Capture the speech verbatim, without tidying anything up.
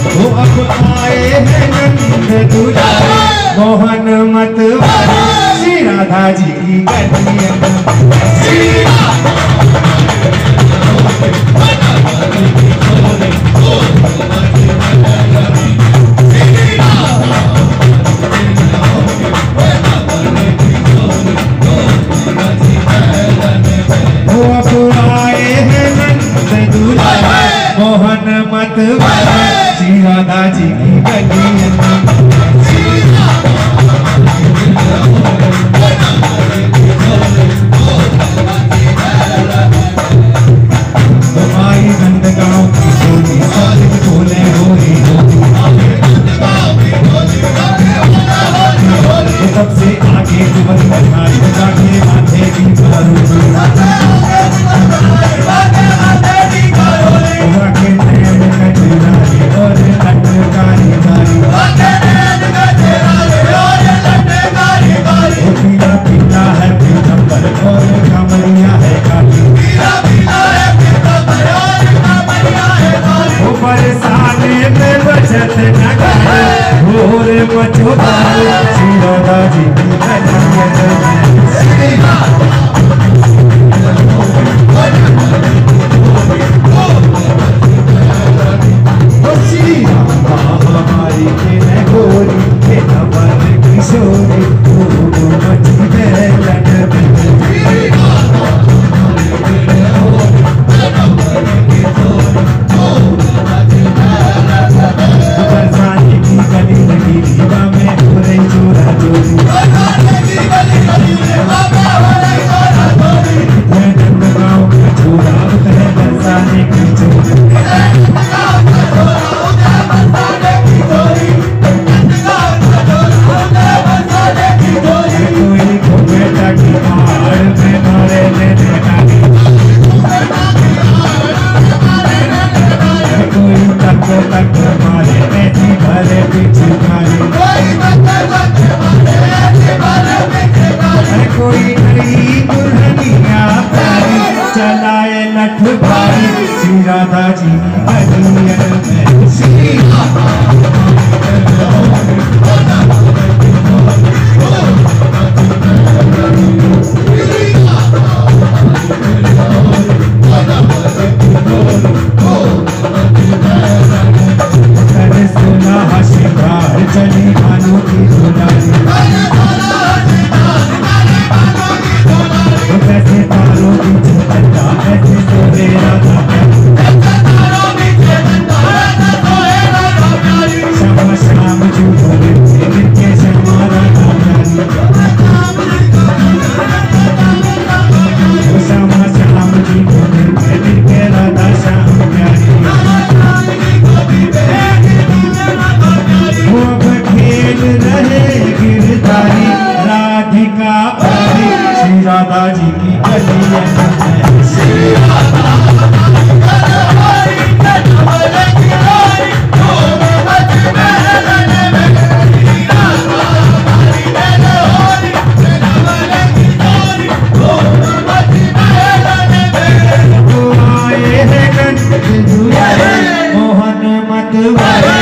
वो अब आए हैं नंद दुलारे मोहन मत वाले श्री राधा जी की गलियां मोहन मत वाले श्री राधा जी की गलियां तुम्हारी नंदगांव की होली सब बोले होली सबसे आगे कुंवर जाके माथे की श्री राधा जी की हमारी के गोरी के नमन किशोरी चलाए लठ भाई श्री राधा जी चली भानु की कैसे तारों की चंदा ऐसे सोए राधा श्याम श्याम झूठे के श्यामा राधा श्यामा श्याम झूठे के राधा श्याम प्यारी वो खेल रहे गिरधारी राधिका प्यारी श्री राधा जी की गलियां मोहन मत वाले